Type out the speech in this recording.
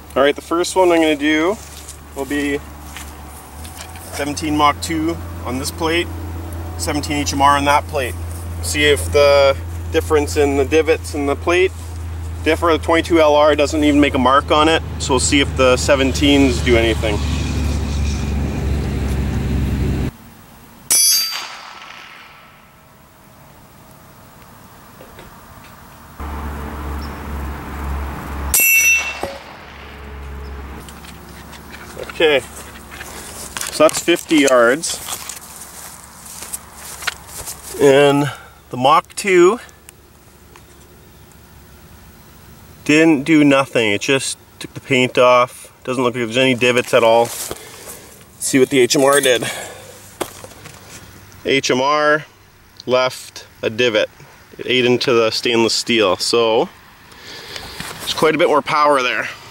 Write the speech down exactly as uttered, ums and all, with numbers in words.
Alright, the first one I'm going to do will be seventeen Mach two on this plate, seventeen H M R on that plate. See if the difference in the divots in the plate differ. The twenty-two L R doesn't even make a mark on it, so we'll see if the seventeens do anything. Okay, so that's fifty yards, and the Mach two didn't do nothing. It just took the paint off. Doesn't look like there's any divots at all. Let's see what the H M R did. H M R left a divot. It ate into the stainless steel, so there's quite a bit more power there.